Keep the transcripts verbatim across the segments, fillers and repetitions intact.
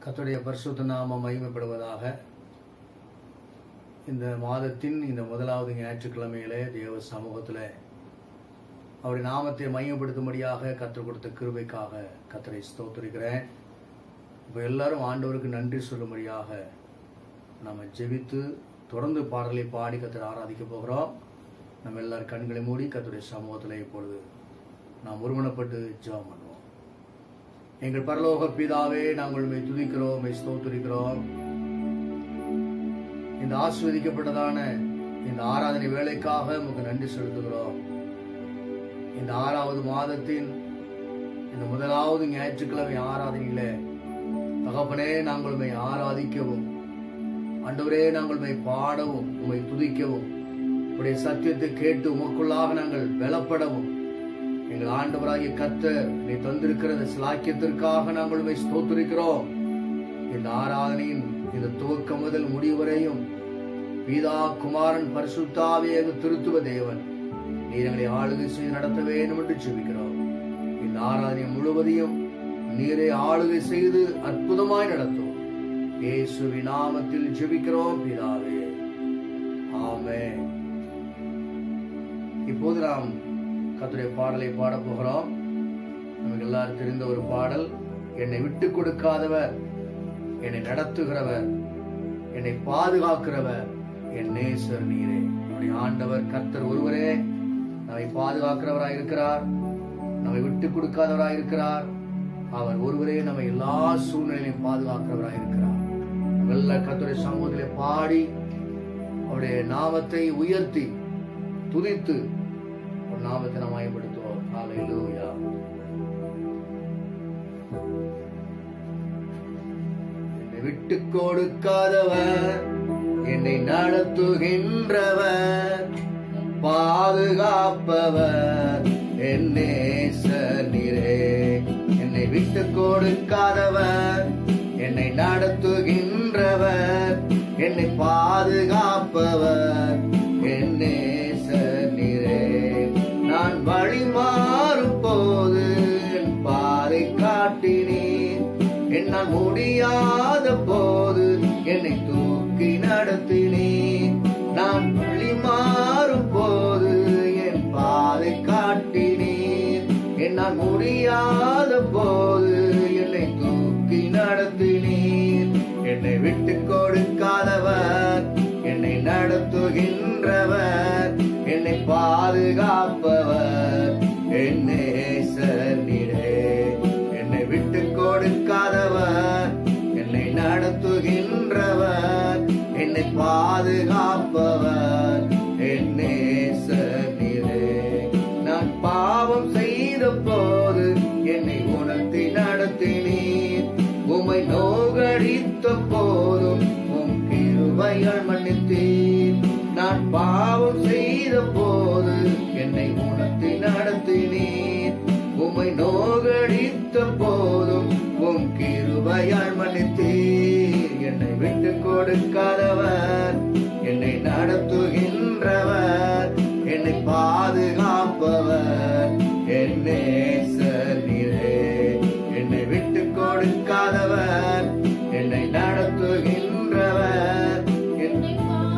கர்த்தருடைய பரிசுத்த நாமம் மகிமைப்படுவதாக. இந்த மாதத்தின் இந்த முதலாவது ஞாயிற்றுக்கிழமையிலே தேவ சமூகத்தில் அவருடைய நாமத்தை மகிமைப்படுத்தும்படியாக கர்த்தர் கொடுத்த கிருபைக்காக கர்த்தரை ஸ்தோத்திரிக்கிறேன். இப்போ எல்லாரும் ஆண்டவருக்கு நன்றி சொல்லும்படியாக நம்ம ஜெபித்து தொடர்ந்து பாடலை பாடி கர்த்தரை ஆராதிக்க போகிறோம். நம்ம எல்லாரும் கண்களை மூடி கர்த்தருடைய சமூகத்தில் இப்பொழுது நாம் ஒருமனப்பட்டு ஜெபம் பண்ணுவோம். எங்கள் பரலோக பிதாவே, நாங்கள் உம்மை துதிக்கிறோம், உம்மை ஸ்தோத்திரிக்கிறோம். இந்த ஆசீர்வதிக்கப்பட்டதான இந்த ஆராதனை வேலைக்காக உமக்கு நன்றி செலுத்துகிறோம். இந்த ஆறாவது மாதத்தின் இந்த முதலாவது ஞாயிற்றுக்கிழமை ஆராதனையில தகப்பனே, நாங்கள் உம்மை ஆராதிக்கவும், ஆண்டவரே நாங்கள் உம்மை பாடவும், உம்மை துதிக்கவும், உடைய சத்தியத்தை கேட்டு உமக்குள்ளாக நாங்கள் பலப்படவும் எங்கள் ஆண்டவராகிய கர்த்தர் நீ தந்திருக்கிற சிலாக்கியத்திற்காக நாங்கள் உம்மை ஸ்தோத்திரிக்கிறோம். இந்த ஆராதனையின் இந்த துவக்கம் முதல் முடிவு வரையும் பிதா, குமாரன், பரிசுத்த ஆவியாக திருத்துவ தேவன் நீர் எங்களை ஆளுகை செய்து நடத்த வேண்டும் என்று ஜெபிக்கிறோம். இந்த ஆராதனை முழுவதையும் நீரை ஆளுகை செய்து அற்புதமாய் நடத்தும். இயேசுவின் நாமத்தில் ஜெபிக்கிறோம் பிதாவே, ஆமென். இப்போது நாம் கர்த்தருடைய பாடலை பாட போகிறோம். நமக்கு எல்லாரும் தெரிந்த ஒரு பாடல். என்னை விட்டு கொடுக்காதவர், என்னை நடத்துகிறவர், என்னை பாதுகாக்கிறவர் என் நேசர் நீரே. நம்முடைய ஆண்டவர் கர்த்தர் ஒருவரே நம்மை பாதுகாக்கிறவராய் இருக்கிறார், நம்மை விட்டு கொடுக்காதவராய் இருக்கிறார். அவர் ஒருவரே நம்மை எல்லா சூழ்நிலையிலும் பாதுகாக்கிறவராய் இருக்கிறார். எல்லா கர்த்தருடைய சமூகத்திலே பாடி அவருடைய நாமத்தை உயர்த்தி துதித்து ஒரு நாமத்தை நாம் மகிமைப்படுத்துவோம். ஹல்லேலூயா. என்னை விட்டு கொடுக்காதவர், என்னை நடத்துகின்றவர், பாதுகாப்பவர் என் நேசர் நீரே. என்னை விட்டு கொடுக்காதவர், என்னை நடத்துகின்றவர், என்னை பாதுகாப்பவர் என் நேசர் நீரே. நான் வழி மாறும் போது என் பாதை காட்டினீர், என்னால் முடியாத போது என்னை தூக்கி நடத்தினீர். நான் வழி மாறும் போது என் பாதை காட்டினீர், என்னால் முடியாத போது என்னை தூக்கி நடத்தினீர். என்னை விட்டு கொடுக்காதவர், என்னை நடத்துகின்றவர், என்னை பாதுகாப்பவர் என் நேசர் நீரே. என்னை விட்டு கொடுக்காதவர், என்னை நடத்துகின்றவர், என்னை பாதுகாப்பவர் என் நேசர் நீரே. நான் பாவம் செய்த போது என்னை உணர்த்தி நடத்தினீர், உம்மை நோகடித்த போதும் உம் கிருபையால் மன்னித்தீர். நான் பாவம் செய்த போது என்னை உணர்த்தி நடத்தினீர், உம்மை நோகடித்த போதும் உம் கிருபையால் மன்னித்தீர். என்னை விட்டு கொடுக்காதவர், என்னை நடத்துகின்றவர், என்னை பாதுகாப்பவர் என் நேசர் நீரே. என்னை விட்டு கொடுக்காதவர், என்னை நடத்துகின்றவர், என்னை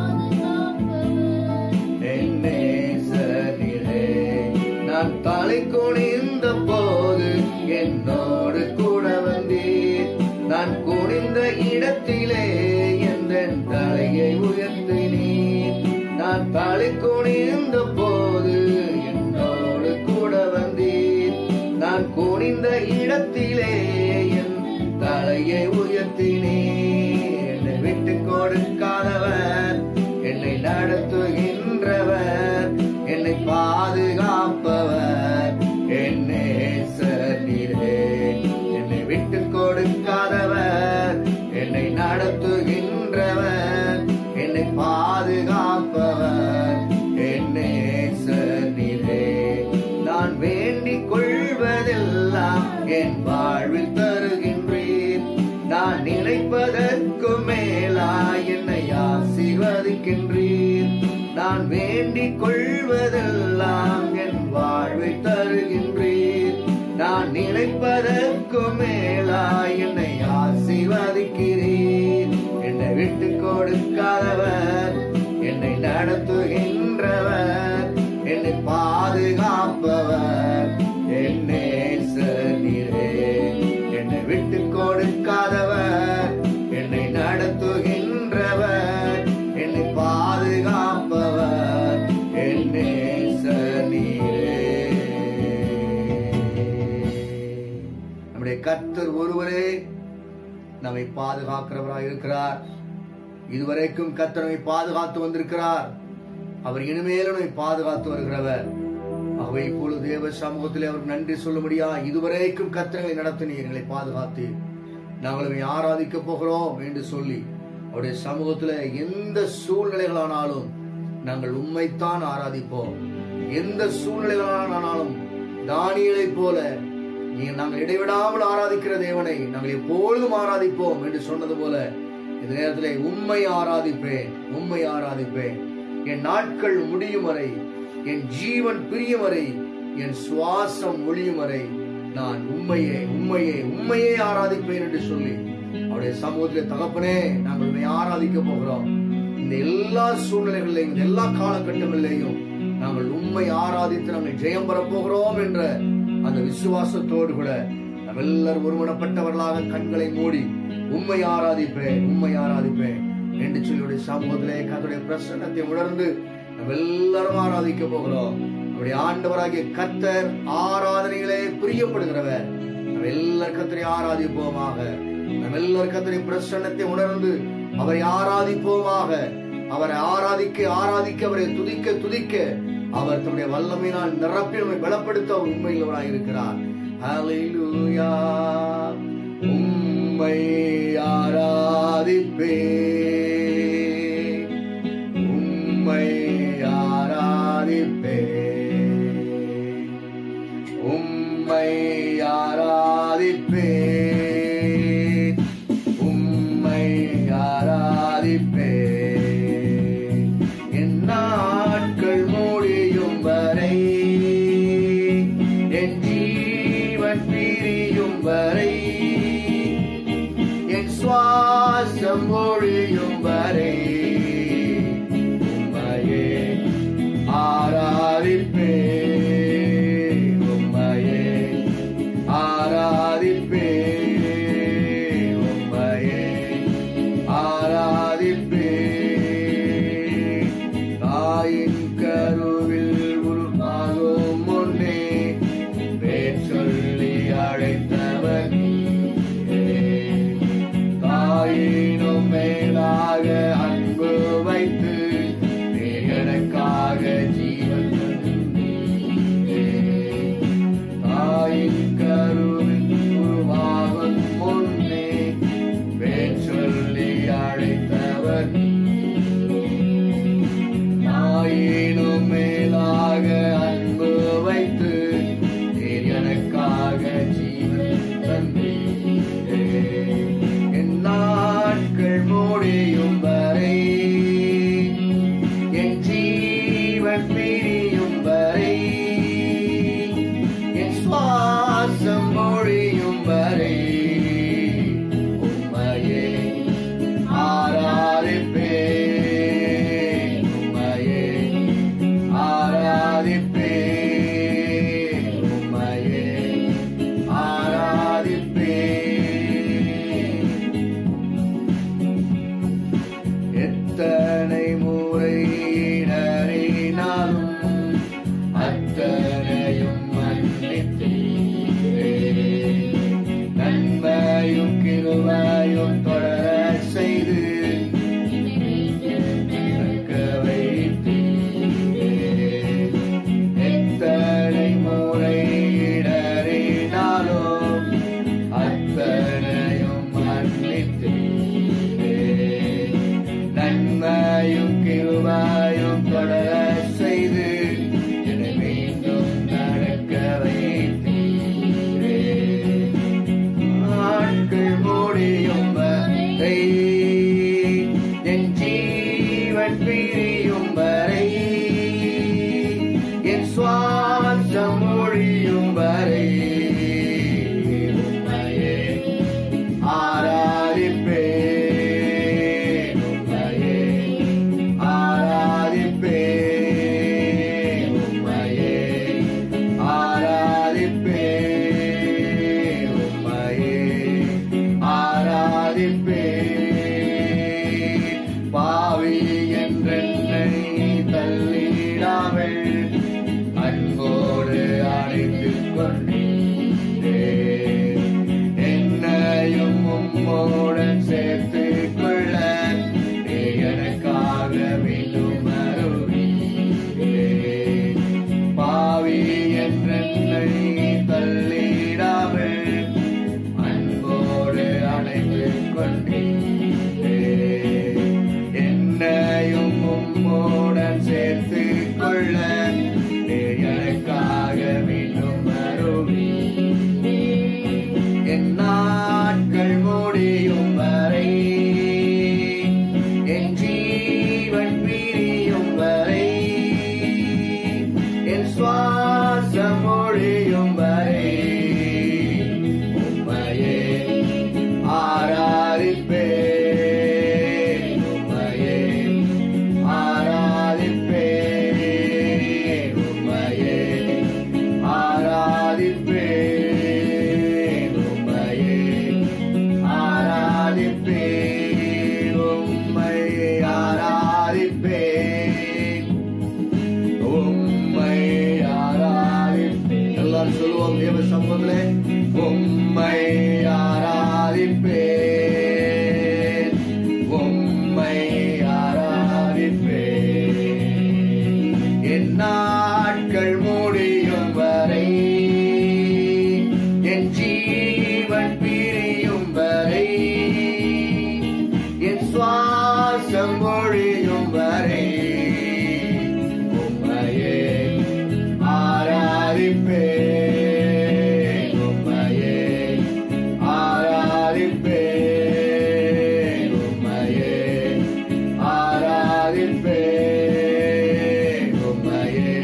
என் நேசர் நீரே. நான் தலை குனிந்த போது என்னோடு கூட வந்தீர், நான் குனிந்த இடத்திலே என் தலையை உயர்த்தினீர். நான் தலை குனிந்த போது என்னோடு கூட வந்தீர், நான் குனிந்த இடத்திலே என் தலையை உயர்த்தினீர். என்னை விட்டு கொடுக்காதவர், என்னை நடத்துகின்றவர், என்னை பாதுகாப்பவர் என் நேசர் நீரே. என்னை விட்டு கொடுக்காதவர், என்னை நடத்துகின்றவர், என்னை பாதுகாப்பவர் என் நேசர் நீரே. நான் வேண்டிக் கொள்வதெல்லாம் என் வாழ்வில் தருகின்றீர், நான் நினைப்பதற்கு மேலாய் என்னை ஆசீர்வதிக்கின்றீர். நான் வேண்டிக் கொள்வதெல்லாம் என் வாழ்வில் தருகின்றீர், நான் நினைப்பதற்கு மேலாய் என்னை ஆசீர்வதி கொடுக்காதவர், என்னை நடத்துகின்றவர், என்னை பாதுகாப்பவர், என் நேசர் நீரே. என்னை விட்டு கொடுக்காதவர், என்னை நடத்துகின்றவர், என்னை பாதுகாப்பவர், என் நேசர் நீரே. நம்முடைய கர்த்தர் ஒருவரே நம்மை பாதுகாக்கிறவராய் இருக்கிறார். இதுவரைக்கும் கர்த்தர் நம்மை பாதுகாத்து வந்திருக்கிறார். அவர் இனிமேலும் நம்மை பாதுகாத்து வருகிறவர். அவை இப்பொழுது தேவ சமூகத்திலே அவருக்கு நன்றி சொல்ல முடியா. இதுவரைக்கும் கர்த்தரை நடத்தினீர், எங்களை பாதுகாத்து நாங்கள் ஆராதிக்க போகிறோம் என்று சொல்லி அவருடைய சமூகத்துல எந்த சூழ்நிலைகளானாலும் நாங்கள் உண்மைத்தான் ஆராதிப்போம். எந்த சூழ்நிலைகளானாலும் தானியேலை போல நாங்கள் இடைவிடாமல் ஆராதிக்கிற தேவனை நாங்கள் எப்பொழுதும் ஆராதிப்போம் என்று சொன்னது போல இந்த நேரத்திலே உம்மை ஆராதிப்பேன், உம்மை ஆராதிப்பேன். என் நாட்கள் முடியும் வரை, என் ஜீவன் பிரியும் வரை, என் சுவாசம் ஒழியும் வரை நான் உண்மையே உண்மையே உண்மையே ஆராதிப்பேன் என்று சொல்லி அவருடைய சமூகத்திலே தகப்பனே நாங்கள் உண்மை ஆராதிக்க போகிறோம். இந்த எல்லா சூழ்நிலைகளிலேயும், இந்த எல்லா காலகட்டங்களிலேயும் நாங்கள் உண்மை ஆராதித்து நாங்கள் ஜெயம் பெற போகிறோம் என்ற அந்த விசுவாசத்தோடு கூட நம்ம எல்லாரும் ஒருமனப்பட்டவர்களாக கண்களை மூடி உண்மை ஆராதிப்பேன், உண்மை ஆராதிப்பேன் என்று சொல்லி சமூகத்திலே கர்த்தருடைய பிரசன்னத்தை உணர்ந்து நம்ம எல்லாரும் ஆராதிக்க போகிறோம். நம்முடைய ஆண்டவராகிய கர்த்தர் ஆராதனைகளே பிரியப்படுகிறவர். நம்ம எல்லாரும் கர்த்தரை ஆராதிப்போமாக. நம்ம எல்லாரும் கர்த்தருடைய பிரசன்னத்தை உணர்ந்து அவரை ஆராதிப்போமாக. அவரை ஆராதிக்க ஆராதிக்க அவரை துதிக்க துதிக்க அவர் தம்முடைய வல்லமையினால் நிரப்பி நம்மை பலப்படுத்த அவர் உண்மையுள்ளவராய் இருக்கிறார். ஹல்லேலூயா. உம்மை ஆராதிப்பேன், உம்மை ஆராதிப்பேன், உம்மை ஆராதிப்பேன், உம்மை ஆராதிப்பேன். என் நாட்கள் முடியும் வரை, என் ஜீவன் பிரியும் வரை, என் சுவாசம் ஒழியும் வரை உம்மையே ஆராதிப்பேன், உம்மையே ஆராதிப்பேன், உம்மையே ஆராதிப்பேன். தாயின் கருவில் உருவாகும் முன்னே பேர் சொல்லி அழைத்தவர் தாயினும் மேலாக அன்பு வைத்து எனக்காக ஜீவன் தாயின் கருவில் உருவாகும் முன்னே பேர் சொல்லி அழைத்தவர் தாயினும் மேலாக அன்பு வைத்து எனக்காக ஜீவன் தந்தீரே. நாட்கள் முடியும் வரை, என் ஜீவன் பிரியும் வரை, என் சுவாசம் ஒழியும் வரை உம்மையே ஆராதிப்பேன், உம்மையே ஆராதிப்பேன், உம்மையே ஆராதிப்பேன். எத்தனை முறை இடறினாலும் அத்தனையும் மன்னித்தீரே. கொண்டீரே. என்னையும் உம்மோடன் சேர்த்துக் கொள்ள நீ எனக்காக மீண்டும் அருளீரே. பாவி என்றென்னை தள்ளிடாமல் அன்போடு அழைத்துக் கொண்டீரே. என்னையும் உம்மோடன் சேர்த்துக் கொள்ள நீ எனக்காக மீண்டும் அருளீரே. என் நாட்கள் முடியும் வரை, என் ஜீவன் பிரியும் வரை, என் சுவாசம் ஒழியும் வரை உம்மையே ஆராதிப்பேன். உம்மையே ஆராதிப்பேன். உம்மையே ஆராதிப்பேன். உம்மையே ஆராதிப்பேன். உம்மையே ஆராதிப்பேன். உம்மை ஆராதிப்பேன். எல்லாரும் சொல்லுவோம் தேவ சமூகத்திலே, உம்மை ஆராதிப்பேன். உம்மை ஆராதிப்பேன். என் நாட்கள் முடியும் வரை, என் ஜீவன் பிரியும் வரை, என் சுவாசம் ஒழியும் வரை உம்மையே ஆராதிப்பேன். உம்மையே ஆராதிப்பேன். உம்மையே ஆராதிப்பேன். உம்மையே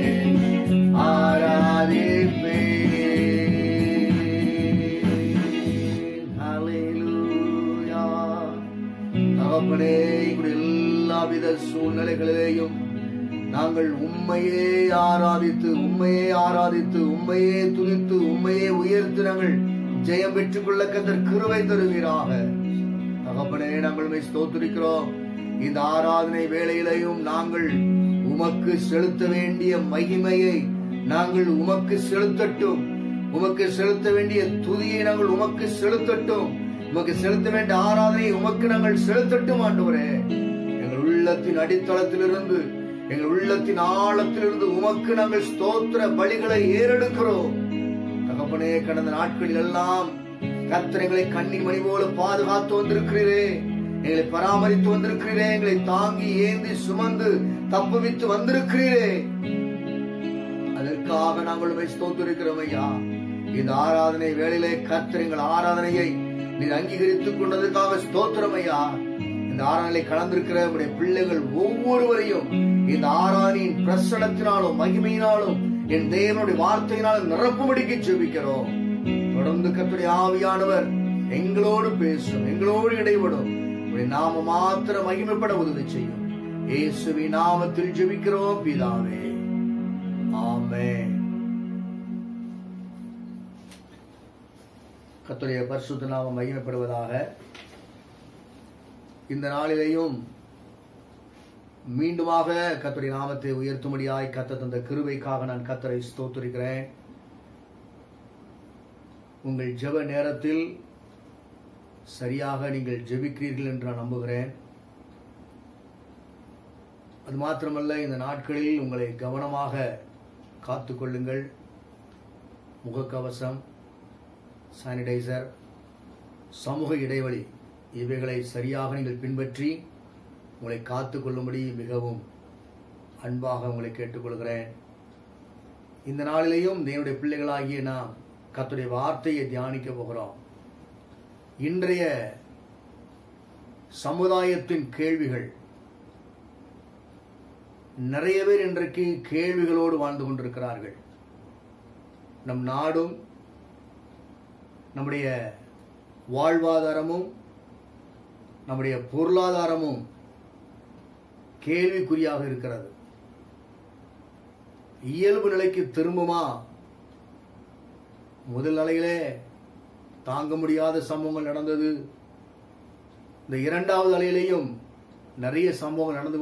ஆராதிப்பேன். ஹல்லேலூயா. தகப்பனே, எங்களுடைய எல்லாவித சூழ்நிலைகளிலேயும் நாங்கள் உம்மையே ஆராதித்து உம்மையே ஆராதித்து உம்மையே துதித்து உம்மையே உயர்த்து நாங்கள் ஜெயம் பெற்றுக் கொள்ள கர்த்தர் கிருபை தருவீராக. தகப்பனே, நாங்கள் உம்மை ஸ்தோத்திரிக்கிறோம். இந்த ஆராதனை வேளையிலையும் நாங்கள் உமக்கு செலுத்த வேண்டிய மகிமையை நாங்கள் உமக்கு செலுத்தட்டும். உமக்கு செலுத்த வேண்டிய துதியை நாங்கள் உமக்கு செலுத்தட்டும். உமக்கு செலுத்த வேண்டிய ஆராதனையை உமக்கு நாங்கள் செலுத்தட்டும். ஆண்டவரே, எங்கள் உள்ளத்தின் அடித்தளத்திலிருந்து எங்கள் உள்ளத்தின் ஆழத்திலிருந்து உமக்கு நாங்கள் ஸ்தோத்திர பலிகளை ஏறெடுக்கிறோம். தகப்பனே, கடந்த நாட்களில் எல்லாம் கர்த்தர் எங்களை கண்ணின் மணி போல பாதுகாத்து வந்திருக்கிறீரே, எங்களை பராமரித்து வந்திருக்கிறீரே, எங்களை தாங்கி ஏந்தி சுமந்து தப்புவித்து வந்திருக்கிறீரே. அதற்காக நாங்கள் உம்மை ஸ்தோத்திரிக்கிறோம் ஐயா. இந்த ஆராதனை வேளையிலே கர்த்தர் எங்கள் ஆராதனையை நீர் அங்கீகரித்துக் கொண்டதற்காக ஸ்தோத்திரம் ஐயா. இந்த ஆராதனை கலந்திருக்கிற உடைய பிள்ளைகள் ஒவ்வொருவரையும் இந்த ஆராதனையின் பிரசனத்தினாலும் மகிமையினாலும் என் தேவனுடைய வார்த்தையினாலும் நிரப்பும்படிக்கு ஜெபிக்கிறோம். தொடர்ந்து கர்த்தருடைய ஆவியானவர் எங்களோடு பேசும், எங்களோடு இடைபடும். உடைய நாம மாத்திர மகிமைப்பட உதவி செய்யும். இயேசுவின் நாமத்தில் ஜெபிக்கிறோம் பிதாவே, ஆமென். கர்த்தருடைய பரிசுத்த நாமம் மகிமைப்படுவதாக. இந்த நாளிலேயும் மீண்டுமாக கர்த்தருடைய நாமத்தை உயர்த்தும்படியாய் கர்த்தர் தந்த கிருபைக்காக நான் கர்த்தரை ஸ்தோத்திரிக்கிறேன். உங்கள் ஜெப நேரத்தில் சரியாக நீங்கள் ஜெபிக்கிறீர்கள் என்று நான் நம்புகிறேன். அது மாத்திரமல்ல, இந்த நாட்களில் உங்களை கவனமாக காத்து கொள்ளுங்கள். முகக்கவசம், சானிடைசர், சமூக இடைவெளி இவைகளை சரியாக நீங்கள் பின்பற்றி உங்களை காத்து கொள்ளும்படி மிகவும் அன்பாக உங்களை கேட்டுக்கொள்கிறேன். இந்த நாளிலேயும் தேவனுடைய பிள்ளைகளாகிய நாம் கர்த்தருடைய வார்த்தையை தியானிக்க போகிறோம். இன்றைய சமுதாயத்தின் கேள்விகள், நிறைய பேர் இன்றைக்கு கேள்விகளோடு வாழ்ந்து கொண்டிருக்கிறார்கள். நம் நாடும் நம்முடைய வாழ்வாதாரமும் நம்முடைய பொருளாதாரமும் கேள்விக்குறியாக இருக்கிறது. இயல்பு நிலைக்கு திரும்புமா? முதல் நிலையிலே தாங்க முடியாத சம்பவங்கள் நடந்தது. இந்த இரண்டாவது அலையிலேயும் நிறைய சம்பவங்கள் நடந்து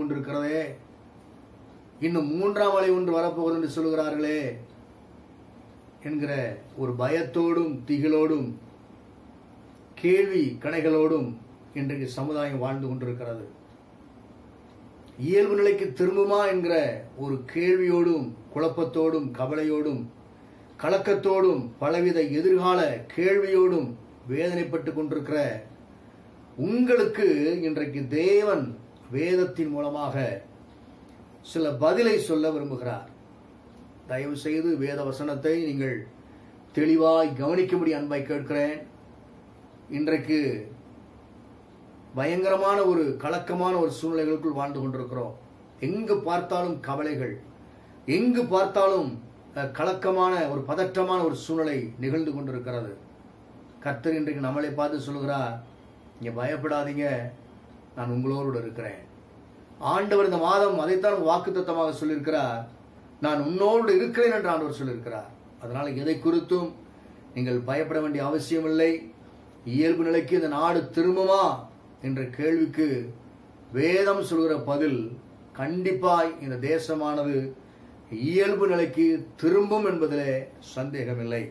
என்கிற ஒரு பயத்தோடும் திகிலோடும் கேள்வி கணைகளோடும் இன்றைக்கு சமுதாயம் வாழ்ந்து கொண்டிருக்கிறது. இயல்பு நிலைக்கு திரும்புமா என்கிற ஒரு கேள்வியோடும் குழப்பத்தோடும் கவலையோடும் கலக்கத்தோடும் பலவித எதிர்கால கேள்வியோடும் வேதனைப்பட்டு கொண்டிருக்கிற உங்களுக்கு இன்றைக்கு தேவன் வேதத்தின் மூலமாக சில பதிலை சொல்ல விரும்புகிறார். தயவு செய்து வேத வசனத்தை நீங்கள் தெளிவாய் கவனிக்கும்படி அன்பாய் கேட்கிறேன். இன்றைக்கு பயங்கரமான ஒரு கலக்கமான ஒரு சூழ்நிலைகளுக்குள் வாழ்ந்து கொண்டிருக்கிறோம். எங்கு பார்த்தாலும் கவலைகள், எங்கு பார்த்தாலும் கலக்கமான ஒரு பதற்றமான ஒரு சூழ்நிலை நிகழ்ந்து கொண்டிருக்கிறது. கர்த்தர் இன்றைக்கு நம்மளை பார்த்து சொல்கிறார், நீங்க பயப்படாதீங்க, நான் உங்களோடு இருக்கிறேன். ஆண்டவர் இந்த மாதம் அதைத்தான் வாக்குத்தத்தமாக சொல்லியிருக்கிறார், நான் உன்னோடு இருக்கிறேன் என்று ஆண்டவர் சொல்லியிருக்கிறார். அதனால எதை குறித்தும் நீங்கள் பயப்பட வேண்டிய அவசியம் இல்லை. இயல்பு நிலைக்கு இந்த நாடு திரும்புமா என்ற கேள்விக்கு வேதம் சொல்கிற பதில், கண்டிப்பாய் இந்த தேசமானது இயல்பு நிலைக்கு திரும்பும் என்பதிலே சந்தேகமில்லை.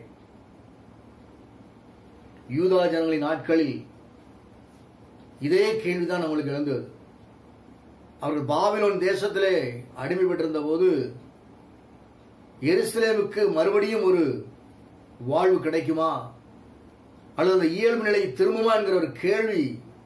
யூதா ஜனங்களின் நாட்களில் இதே கேள்விதான் அவங்களுக்கு எழுந்தது. அவர்கள் பாபிலோன் தேசத்திலே அடிமை பெற்றிருந்த போது எருசலேமுக்கு மறுபடியும் ஒரு வாழ்வு கிடைக்குமா அல்லது அந்த இயல்பு நிலை திரும்புமா என்கிற ஒரு கேள்வி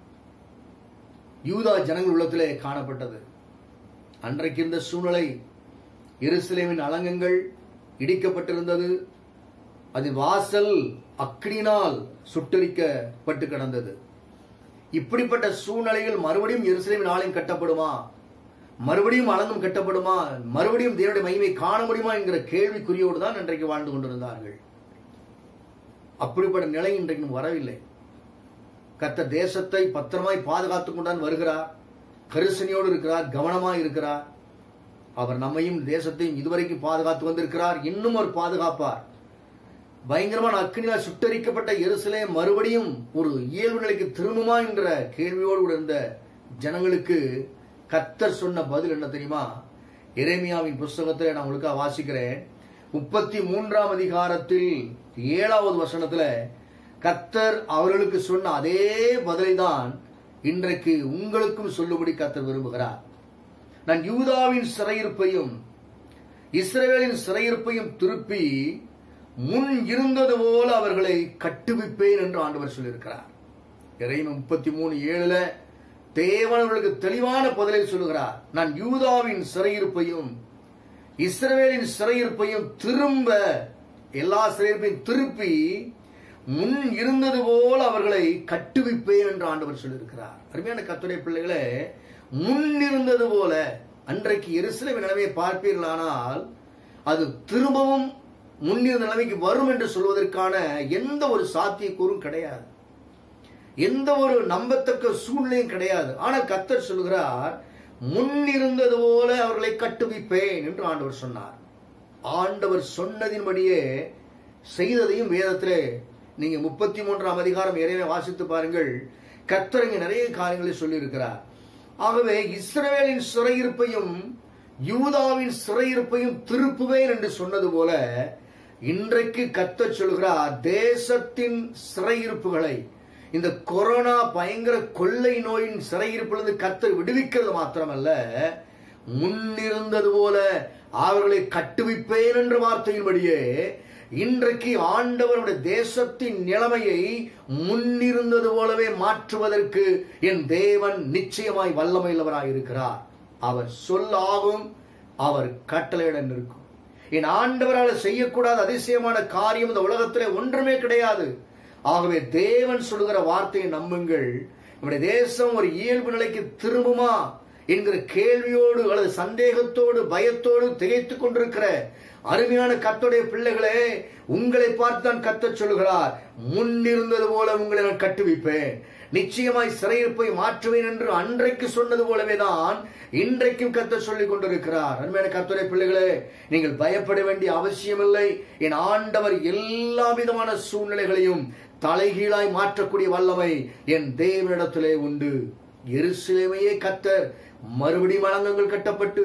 யூதா ஜனங்கள் உள்ளத்திலே காணப்பட்டது. அன்றைக்கு இருந்த சூழ்நிலை, எருசலேமின் அலங்கங்கள் இடிக்கப்பட்டிருந்தது, அதன் வாசல் அக்கினியினால் சுட்டரிக்கப்பட்டு கிடந்தது. இப்படிப்பட்ட சூழ்நிலையில் மறுபடியும் எருசலேமின் ஆலயம் கட்டப்படுமா, மறுபடியும் அலங்கம் கட்டப்படுமா, மறுபடியும் தேவனுடைய மகிமை காண முடியுமா என்கிற கேள்விக்குறியோடு தான் இன்றைக்கு வாழ்ந்து கொண்டிருந்தார்கள். அப்படிப்பட்ட நிலை இன்றைக்கு வரவில்லை. கர்த்தர் தேசத்தை பத்திரமாய் பாதுகாத்துக் கொண்டான் வருகிறார், கரிசனையோடு இருக்கிறார், கவனமாய் இருக்கிறார். அவர் நம்மையும் தேசத்தையும் இதுவரைக்கும் பாதுகாத்து வந்திருக்கிறார், இன்னும் அவர் பாதுகாப்பார். பயங்கரமான அக்கினியால் சுட்டரிக்கப்பட்ட எருசலேம் மறுபடியும் ஒரு இயல்பு நிலைக்கு திரும்புமா என்ற கேள்வியோடு இருந்த ஜனங்களுக்கு கர்த்தர் சொன்ன பதில் என்ன தெரியுமா? எரேமியாவின் புஸ்தகத்தை நான் உங்களுக்கு வாசிக்கிறேன். முப்பத்தி மூன்றாம் அதிகாரத்தில் ஏழாவது வசனத்துல கர்த்தர் அவர்களுக்கு சொன்ன அதே பதிலை தான் இன்றைக்கு உங்களுக்கும் சொல்லும்படி கர்த்தர் விரும்புகிறார். நான் யூதாவின் சிறையிருப்பையும் இஸ்ரவேலின் சிறையிருப்பையும் திருப்பி முன் இருந்தது போல அவர்களை கட்டுவிப்பேன் என்று ஆண்டவர் சொல்லியிருக்கிறார். எரேமியா முப்பத்தி மூணு ஏழுல தேவன் அவர்களுக்கு தெளிவான பதிலை சொல்லுகிறார். நான் யூதாவின் சிறையிருப்பையும் இஸ்ரவேலின் சிறையிருப்பையும் திரும்ப எல்லா சிறையிருப்பையும் திருப்பி முன் இருந்தது போல அவர்களை கட்டுவிப்பேன் என்று ஆண்டவர் சொல்லியிருக்கிறார். அருமையான கர்த்தருடைய பிள்ளைகளே, முன் இருந்தது போல அன்றைக்கு எருசலேமின் நிலைமையை பார்ப்பீர்களானால் அது திரும்பவும் முன்னிருந்த நிலைமைக்கு வரும் என்று சொல்வதற்கான எந்த ஒரு சாத்தியக்கூறும் கிடையாது, எந்த ஒரு நம்பத்தக்க சூழ்நிலையும் கிடையாது. ஆனால் கர்த்தர் சொல்கிறார், முன்னிருந்தது போல அவர்களை கட்டுவிப்பேன் என்று ஆண்டவர் சொன்னார். ஆண்டவர் சொன்னதின்படியே செய்ததையும் வேதத்திலே நீங்க முப்பத்தி மூன்றாம் அதிகாரம் எரேமியா வாசித்து பாருங்கள். கர்த்தர் இங்கே நிறைய காரியங்களை சொல்லி இருக்கிறார். ஆகவே இஸ்ரவேலின் சிறையிருப்பையும் யூதாவின் சிறையிருப்பையும் திருப்புவேன் என்று சொன்னது போல இன்றைக்கு கர்த்தர் சொல்கிறார், தேசத்தின் சிறையிருப்புகளை இந்த கொரோனா பயங்கர கொள்ளை நோயின் சிறையிருப்பிலிருந்து கர்த்தர் விடுவிக்கிறது மாத்திரமல்ல, முன்னிருந்தது போல அவர்களை கட்டுவிப்பேன் என்ற வார்த்தையின்படியே இன்றைக்கு ஆண்டவருடைய தேசத்தின் நிலைமையை முன்னிருந்தது போலவே மாற்றுவதற்கு என் தேவன் நிச்சயமாய் வல்லமையுள்ளவராய் இருக்கிறார். அவர் சொல்லாகும், அவர் கட்டளையிட நிற்கும். என் ஆண்டவரால் செய்யக்கூடாத அதிசயமான காரியம் இந்த உலகத்திலே ஒன்றுமே கிடையாது. ஆகவே தேவன் சொல்லுகிற வார்த்தையை நம்புங்கள். நம்முடைய தேசம் ஒரு இயல்பு நிலைக்கு திரும்புமா என்கிற கேள்வியோடு அல்லது சந்தேகத்தோடு பயத்தோடு திகைத்துக் கொண்டிருக்கிற அருமையான கர்த்தருடைய பிள்ளைகளே, உங்களை பார்த்து தான் கர்த்தர் சொல்லுகிறார், முன்னிருந்தது போல உங்களை நான் கட்டுவிப்பேன், நிச்சயமாய் சிறையிருப்பை மாற்றுவேன் என்று அன்றைக்கு சொன்னது போலவே தான் இன்றைக்கும் கர்த்தர் சொல்லிக் கொண்டிருக்கிறார். அருமையான கர்த்தருடைய பிள்ளைகளே, நீங்கள் பயப்பட வேண்டிய அவசியமில்லை. என் ஆண்டவர் எல்லா விதமான சூழ்நிலைகளையும் தலைகீழாய் மாற்றக்கூடிய வல்லமை என் தேவனிடத்திலே உண்டு. எருசலேமையே கர்த்தர் மறுபடியும் அலங்கங்கள் கட்டப்பட்டு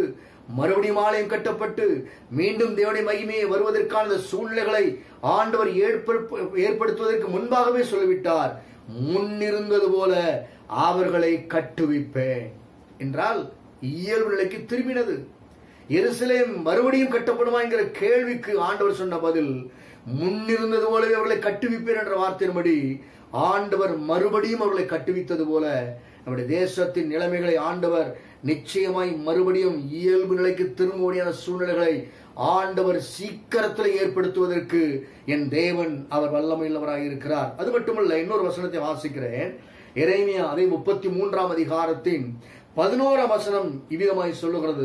மறுபடியும் ஆலயம் கட்டப்பட்டு மீண்டும் தேவனுடைய மகிமையை வருவதற்கான சூழ்நிலைகளை ஆண்டவர் ஏற்படுத்துவதற்கு முன்பாகவே சொல்லிவிட்டார். முன்னிருந்தது போல அவர்களை கட்டுவிப்பேன் என்றால் இயல்பு நிலைக்கு திரும்பினது. எருசலேம் மறுபடியும் கட்டப்படுமா என்கிற கேள்விக்கு ஆண்டவர் சொன்ன பதில் முன்னிருந்தது போலவே அவர்களை கட்டுவிப்பேன் என்ற வார்த்தையின்படி ஆண்டவர் மறுபடியும் அவர்களை கட்டுவித்தது போல நம்முடைய தேசத்தின் நிலைமைகளை ஆண்டவர் நிச்சயமாய் மறுபடியும் இயல்பு நிலைக்கு திரும்பும்படியான சூழ்நிலைகளை ஆண்டவர் சீக்கிரத்தில் ஏற்படுத்துவதற்கு என் தேவன் அவர் வல்லமையுள்ளவராக இருக்கிறார். அது மட்டுமல்ல, இன்னொரு வசனத்தை வாசிக்கிறேன். எரேமியா அதை முப்பத்தி மூன்றாம் அதிகாரத்தின் பதினோராம் வசனம் இவ்விதமாய் சொல்லுகிறது,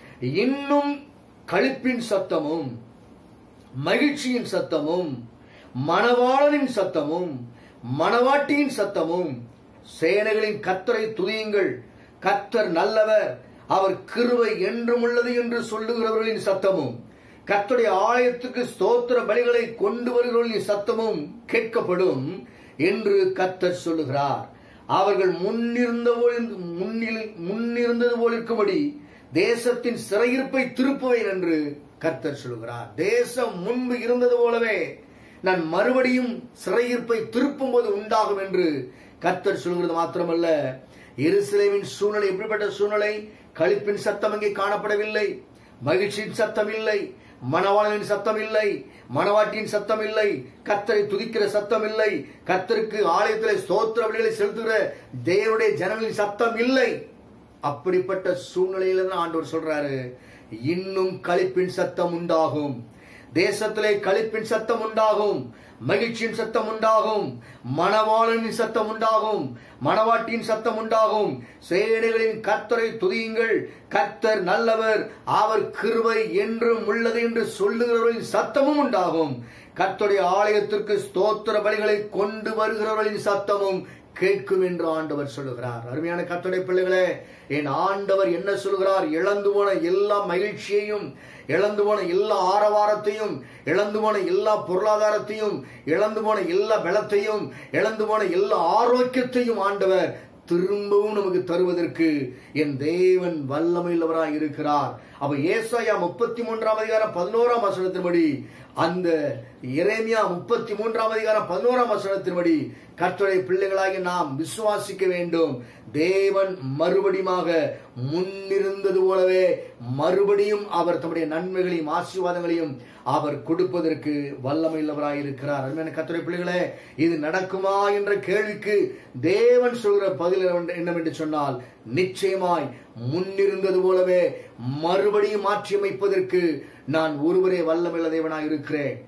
இன்னும் களிப்பின் சத்தமும் மகிழ்ச்சியின் சத்தமும் மணவாளனின் சத்தமும் மணவாட்டியின் சத்தமும் சேனைகளின் கர்த்தரை துதியுங்கள், கர்த்தர் நல்லவர், அவர் கிருபை என்றும் உள்ளது என்று சொல்லுகிறவர்களின் சத்தமும் கர்த்தருடைய ஆலயத்துக்கு ஸ்தோத்திர பலிகளை கொண்டு வருகிறவர்களின் சத்தமும் கேட்கப்படும் என்று கர்த்தர் சொல்லுகிறார். அவர்கள் முன்னிருந்த முன்னிருந்தது போல் இருக்கும்படி தேசத்தின் சிறையிருப்பை திருப்புவேன் என்று கர்த்தர் சொல்லுகிறார். தேசம் முன்பு இருந்தது போலவே நான் மறுபடியும் சிறையிருப்பை திருப்பும் போது உண்டாகும் என்று கர்த்தர் சொல்கிறது மாத்திரமல்ல, எருசலேமின் சூழ்நிலை எப்படிப்பட்ட சூழ்நிலை? களிப்பின் சத்தம் அங்கே காணப்படவில்லை, மகிழ்ச்சியின் சத்தம் இல்லை, மணவாளனின் சத்தம் இல்லை, மணவாட்டியின் சத்தம் இல்லை, கர்த்தரை துதிக்கிற சத்தம் இல்லை, கர்த்தருக்கு ஆலயத்தில் ஸ்தோத்திர பலிகளை செலுத்துகிற தேவனுடைய ஜனங்களின் சத்தம் இல்லை. அப்படிப்பட்ட சூழ்நிலையில தான் ஆண்டவர் சொல்றாரு, இன்னும் களிப்பின் சத்தம் உண்டாகும், தேசத்திலே களிப்பின் சத்தம் உண்டாகும், மகிழ்ச்சியின் சத்தம் உண்டாகும், மணவாளனின் சத்தம் உண்டாகும், மணவாட்டியின் சத்தம் உண்டாகும், சேனைகளின் கர்த்தரை துதியுங்கள், கர்த்தர் நல்லவர், அவர் கிருபை என்றும் உள்ளது என்று சொல்லுகிறவர்களின் சத்தமும் உண்டாகும், கர்த்தருடைய ஆலயத்திற்கு ஸ்தோத்திர பலிகளை கொண்டு வருகிறவர்களின் சத்தமும் கேட்கும் என்று ஆண்டவர் சொல்லுகிறார். அருமையான கர்த்தருடைய பிள்ளைகளே, என் ஆண்டவர் என்ன சொல்கிறார்? இழந்து போன எல்லா மகிழ்ச்சியையும், இழந்து போன எல்லா ஆரவாரத்தையும், இழந்து போன எல்லா பொருளாதாரத்தையும், இழந்து போன எல்லா பலத்தையும், இழந்து போன எல்லா ஆரோக்கியத்தையும் ஆண்டவர் திரும்பவும் நமக்கு தருவதற்கு என் தேவன் வல்லமையுள்ளவராய் இருக்கிறார். அப்ப ஏசாயா முப்பத்தி மூன்றாம் அதிகாரம் பதினோராம் வசனத்தின்படி, அந்த எரேமியா முப்பத்தி மூன்றாம் அதிகாரம் பதினோராம் வசனத்தின்படி கர்த்தருடைய பிள்ளைகளாகி நாம் விசுவாசிக்க வேண்டும். தேவன் மறுபடியுமாக முன்னிருந்தது போலவே மறுபடியும் அவர் தம்முடைய நன்மைகளையும் ஆசீர்வாதங்களையும் அவர் கொடுப்பதற்கு வல்லமையுள்ளவராய் இருக்கிறார். அருமையான கர்த்தருடைய பிள்ளைகளே, இது நடக்குமா என்ற கேள்விக்கு தேவன் சொல்கிற பதில் என்னவென்று சொன்னால், நிச்சயமாய் முன்னிருந்தது போலவே மறுபடியும் மாற்றி அமைப்பதற்கு நான் ஒருவரே வல்லமையுள்ள தேவனாய் இருக்கிறேன்.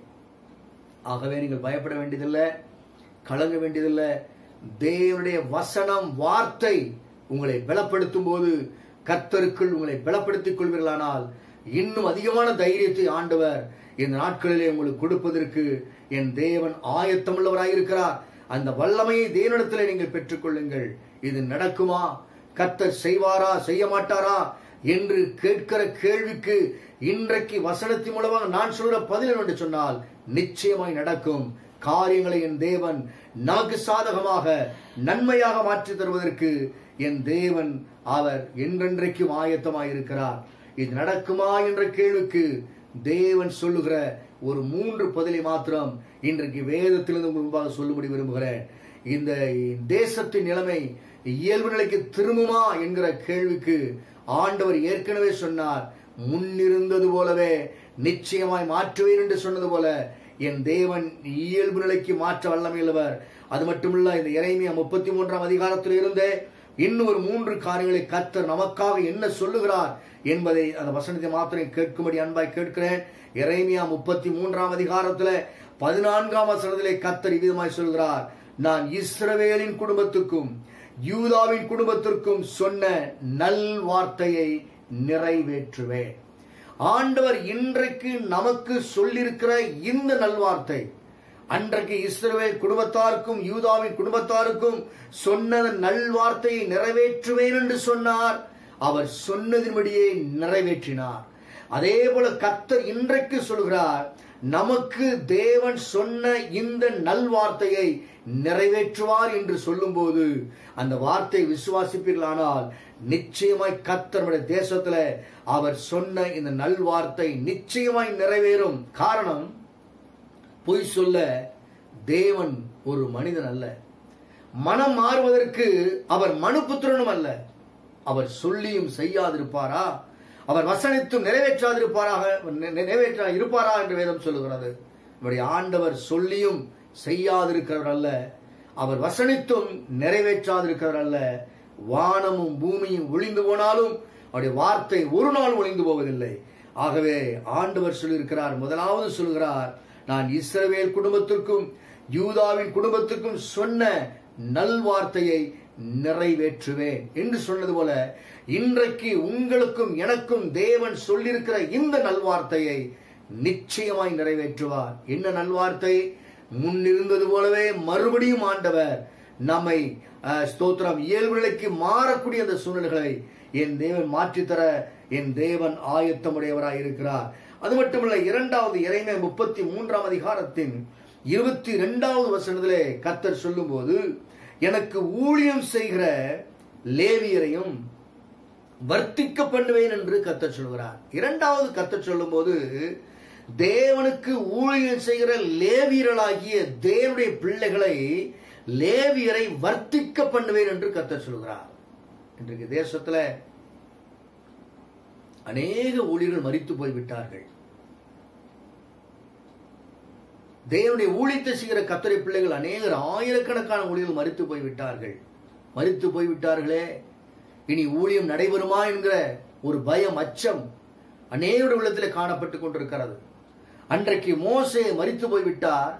ஆகவே நீங்கள் பயப்பட வேண்டியதில்லை, கலங்க வேண்டியதில்லை. தேவனுடைய வசனம், வார்த்தை உங்களை பலப்படுத்தும் போது கர்த்தருக்குள் உங்களை பலப்படுத்திக் கொள்வீர்களானால் இன்னும் அதிகமான தைரியத்தை ஆண்டவர் இந்த நாட்களிலே உங்களுக்கு கொடுப்பதற்கு என் தேவன் ஆயத்தமுள்ளவராயிருக்கிறார். அந்த வல்லமையை தேவனிடத்திலே நீங்கள் பெற்றுக்கொள்ளுங்கள். இது நடக்குமா, கர்த்தர் செய்வாரா செய்ய மாட்டாரா என்று கேட்கிற கேள்விக்கு இன்றைக்கு வசனத்தின் மூலமாக நான் சொல்ற பதில் என்று சொன்னால், நிச்சயமாய் நடக்கும். காரியங்களை என் தேவன் நமக்கு சாதகமாக நன்மையாக மாற்றி தருவதற்கு என் தேவன் அவர் என்றென்றைக்கும் ஆயத்தமாயிருக்கிறார். இது நடக்குமா என்ற கேள்விக்கு தேவன் சொல்லுகிற ஒரு மூன்று பதிலை மாத்திரம் இன்றைக்கு வேதத்திலிருந்து முன்பாக சொல்லும்படி விரும்புகிறேன். இந்த தேசத்தின் நிலைமை இயல்பு நிலைக்கு திரும்புமா என்கிற கேள்விக்கு ஆண்டவர் ஏற்கனவே சொன்னார், முன்னிருந்தது போலவே நிச்சயமாய் மாற்றுவேன் என்று சொன்னது போல என் தேவன் இயல்பு நிலைக்கு மாற்ற வல்லமையுள்ளவர். அது மட்டுமல்ல, இந்த எரேமியா முப்பத்தி மூன்றாம் அதிகாரத்தில் இருந்தே இன்னும் ஒரு மூன்று காரியங்களை கர்த்தர் நமக்காக என்ன சொல்லுகிறார் என்பதை அந்த வசனத்தை மாத்திரம் கேட்கும்படி அன்பாய் கேட்கிறேன். எரேமியா முப்பத்தி மூன்றாம் அதிகாரத்தில் பதினான்காம் வசனத்திலே கர்த்தர் இவ்விதமாய் சொல்கிறார், நான் இஸ்ரவேலின் குடும்பத்துக்கும் யூதாவின் குடும்பத்திற்கும் சொன்ன நல் வார்த்தையை நிறைவேற்றுவேன். ஆண்டவர் இன்றைக்கு நமக்கு சொல்லியிருக்கிற இந்த நல்வார்த்தை, அன்றைக்கு இஸ்ரவேல் குடும்பத்தாருக்கும் யூதாவின் குடும்பத்தாருக்கும் சொன்ன நல்வார்த்தையை நிறைவேற்றுவேன் என்று சொன்னார். அவர் சொன்னதின்படியே நிறைவேற்றினார். அதே போல கர்த்தர் இன்றைக்கு சொல்கிறார், நமக்கு தேவன் சொன்ன இந்த நல்வார்த்தையை நிறைவேற்றுவார் என்று சொல்லும் போது அந்த வார்த்தை விசுவாசிப்பீர்களானால் நிச்சயமாய் கர்த்தர் நம்முடைய தேசத்துல அவர் சொன்ன இந்த நல்வார்த்தை நிச்சயமாய் நிறைவேறும். காரணம், பொய் சொல்ல தேவன் ஒரு மனிதன் அல்ல. மனம் மாறுவதற்கு அவர் மனுபுத்திரனும் அல்ல. அவர் சொல்லியும் செய்யாதிருப்பாரா? அவர் வசனித்தும் நிறைவேற்றாதிருப்பாராக நிறைவேற்ற இருப்பாரா என்று வேதம் சொல்லுகிறது. நம்முடைய ஆண்டவர் சொல்லியும் செய்யாதிருக்கிறவர் அல்ல, அவர் வசனித்தும் நிறைவேற்றாதிருக்கிறவர் அல்ல. வானமும் பூமியும் ஒளிந்து போனாலும் அவருடைய வார்த்தை ஒரு நாள் ஒளிந்து போவதில்லை. ஆகவே ஆண்டவர் சொல்லியிருக்கிறார், முதலாவது சொல்கிறார், நான் இஸ்ரவேல் குடும்பத்திற்கும் யூதாவின் குடும்பத்திற்கும் சொன்ன நல்வார்த்தையை நிறைவேற்றுவேன் என்று சொன்னது போல இன்றைக்கு உங்களுக்கும் எனக்கும் தேவன் சொல்லியிருக்கிற இந்த நல்வார்த்தையை நிச்சயமாய் நிறைவேற்றுவார். என்ன நல்வார்த்தை? முன்னிருந்தது போலவே மறுபடியும் ஆண்டவர் நம்மை ஸ்தோத்திரம் இயல்பு நிலைக்கு மாறக்கூடிய அந்த சூழ்நிலைகளை என் தேவன் மாற்றித்தர என் தேவன் ஆயத்தமுடையவராய் இருக்கிறார். அது மட்டுமல்ல, இரண்டாவது எரேமியா முப்பத்தி மூன்றாம் அதிகாரத்தின் இருபத்தி இரண்டாவது வசனத்திலே கர்த்தர் சொல்லும் போது, எனக்கு ஊழியம் செய்கிற லேவியரையும் வர்த்திக்க பண்ணுவேன் என்று கர்த்தர் சொல்கிறார். இரண்டாவது கர்த்தர் சொல்லும் போது தேவனுக்கு ஊழியம் செய்கிற லேவியர்களாகிய தேவனுடைய பிள்ளைகளை லேவியரை வர்த்திக்க பண்ணுவேன் என்று கர்த்தர் சொல்கிறார். இன்றைக்கு தேசத்துல அநேக ஊழியர்கள் மரித்து போய்விட்டார்கள். தேவனுடைய ஊழியத்தை செய்கிற கர்த்தருடைய பிள்ளைகள் அநேகர் ஆயிரக்கணக்கான ஊழியர்கள் மரித்து போய்விட்டார்கள். மரித்து போய்விட்டார்களே, இனி ஊழியம் நடைபெறுமா என்கிற ஒரு பயம், அச்சம் அநேகருடைய உள்ளத்தில் காணப்பட்டுக் கொண்டிருக்கிறது. அன்றைக்கு மோசே மரித்து போய்விட்டார்.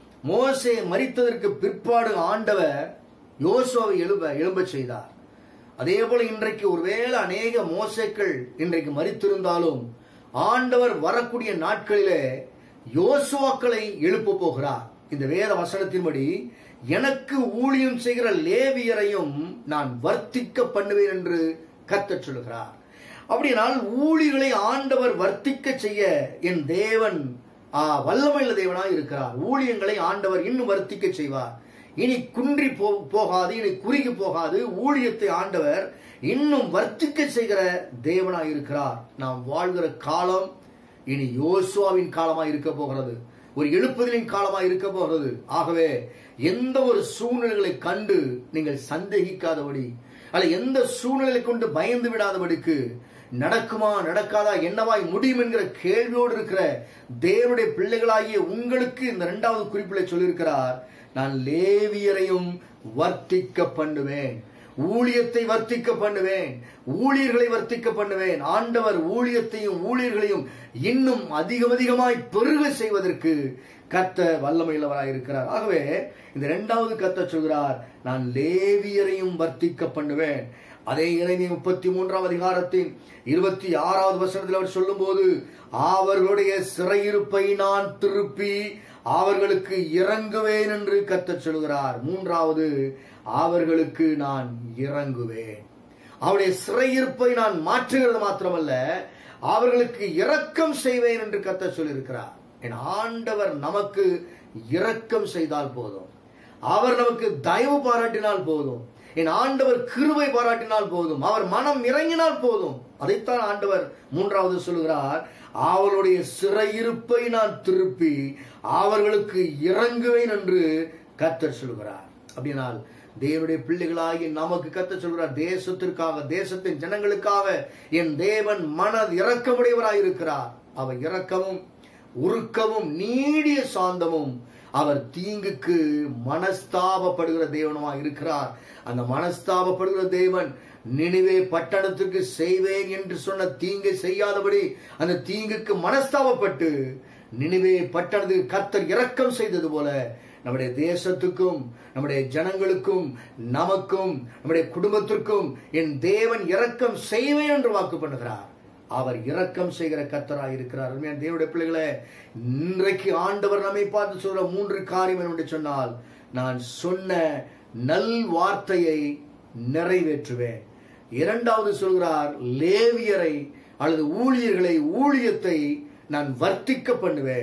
மோசே மரித்ததற்கு பிற்பாடு ஆண்டவர் யோசுவாவை எழும்ப எழும்ப செய்தார். அதே போல இன்றைக்கு ஒருவேளை அநேக மோசேக்கள் இன்றைக்கு மரித்திருந்தாலும் ஆண்டவர் வரக்கூடிய நாட்களிலே யோசுவாக்களை எழுப்ப போகிறார். இந்த வேத வசனத்தின்படி எனக்கு ஊழியம் செய்கிற லேவியரையும் நான் வர்த்திக்க பண்ணுவேன் என்று கர்த்தர் சொல்கிறார். அப்படினால் ஊழியர்களை ஆண்டவர் வர்த்திக்க செய்ய என் தேவன் வல்லமையுள்ள தேவனாய் இருக்கிறார். ஊழியங்களை ஆண்டவர் இன்னும் வர்த்திக்க செய்வார். இனி குன்றி போகாது, இனி குறுகி போகாது. ஊழியத்தை ஆண்டவர் இன்னும் வர்த்திக்க செய்கிற தேவனாய் இருக்கிறார். நாம் வாழ்கிற காலம் இனி யோசுவாவின் காலமாய் இருக்க போகிறது, ஒரு எழுப்புதலின் காலமாய் இருக்க போகிறது. ஆகவே எந்த ஒரு சூழ்நிலைகளை கண்டு நீங்கள் சந்தேகிக்காதபடி, அல்ல எந்த சூழ்நிலை கொண்டு பயந்து விடாதபடிக்கு, நடக்குமா நடக்காதா என்னவாய் முடியும் என்கிற கேள்வியோடு இருக்கிற தேவனுடைய பிள்ளைகளாகிய உங்களுக்கு இந்த இரண்டாவது குறிப்பிலே சொல்லியிருக்கிறார், நான் லேவியரையும் வர்த்திக்க பண்ணுவேன், ஊழியத்தை வர்த்திக்க பண்ணுவேன், ஊழியர்களை வர்த்திக்க பண்ணுவேன். ஆண்டவர் ஊழியத்தையும் ஊழியர்களையும் இன்னும் அதிகம் அதிகமாய் பெருக செய்வதற்கு கர்த்தர் வல்லமையுள்ளவராய் இருக்கிறார். ஆகவே இந்த இரண்டாவது கர்த்தர் சொல்கிறார், நான் லேவியரையும் வர்த்திக்க பண்ணுவேன். அதே எரேமியா முப்பத்தி மூன்றாம் அதிகாரத்தின் இருபத்தி ஆறாவது வசனத்தில் அவர் சொல்லும் போது, அவர்களுடைய சிறையிருப்பை நான் திருப்பி அவர்களுக்கு இறங்குவேன் என்று கர்த்தர் சொல்கிறார். மூன்றாவது, அவர்களுக்கு நான் இறங்குவேன். அவருடைய சிறையிருப்பை நான் மாற்றுகிறது மாத்திரமல்ல, அவர்களுக்கு இரக்கம் செய்வேன் என்று கர்த்தர் சொல்லியிருக்கிறார். என் ஆண்டவர் நமக்கு இரக்கம் செய்தால் போதும், அவர் நமக்கு தயவு பாராட்டினால் போதும், என் ஆண்டவர் கிருபை பாராட்டினால் போதும், அவர் மனம் இறங்கினால் போதும். அதைத்தான் ஆண்டவர் மூன்றாவது சொல்கிறார், அவளுடைய சிறையிருப்பை நான் திருப்பி அவர்களுக்கு இறங்குவேன் என்று கர்த்தர் சொல்கிறார். அப்படினால் தேவனுடைய பிள்ளைகளாகி நமக்கு கர்த்தர் சொல்கிறார், தேசத்திற்காக, தேசத்தின் ஜனங்களுக்காக என் தேவன் மன இரக்கமுடையவராய் இருக்கிறார். அவர் இரக்கமும் உருக்கமும் நீடிய சாந்தமும், அவர் தீங்குக்கு மனஸ்தாபப்படுகிற தேவனுமாய் இருக்கிறார். அந்த மனஸ்தாபப்படுகிற தேவன் நினிவே பட்டணத்துக்கு செய்வேன் என்று சொன்ன தீங்கை செய்யாதபடி அந்த தீங்குக்கு மனஸ்தாபப்பட்டு நினிவே பட்டணத்துக்கு கர்த்தர் இரக்கம் செய்தது போல நம்முடைய தேசத்துக்கும் நம்முடைய ஜனங்களுக்கும் நமக்கும் நம்முடைய குடும்பத்திற்கும் என் தேவன் இரக்கம் செய்வேன் என்று வாக்கு பண்ணுகிறார். அவர் இரக்கம் செய்கிற கர்த்தராய் இருக்கிறார். தேவனுடைய பிள்ளைகளே, இன்றைக்கு ஆண்டவர் நம்மை பார்த்து சொல்ற மூன்று காரியம் என்று சொன்னால், நான் சொன்ன நல் வார்த்தையை நிறைவேற்றுவேன். இரண்டாவது சொல்கிறார், லேவியரை அல்லது ஊழியர்களை, ஊழியத்தை நான் வர்த்திக்க பண்ணுவேன்.